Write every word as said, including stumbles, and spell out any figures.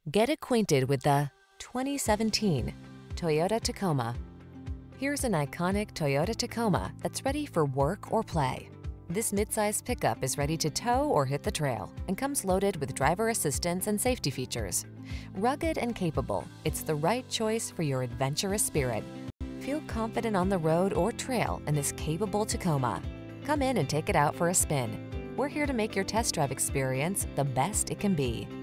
Get acquainted with the twenty seventeen Toyota Tacoma. Here's an iconic Toyota Tacoma that's ready for work or play. This midsize pickup is ready to tow or hit the trail and comes loaded with driver assistance and safety features. Rugged and capable, it's the right choice for your adventurous spirit. Feel confident on the road or trail in this capable Tacoma. Come in and take it out for a spin. We're here to make your test drive experience the best it can be.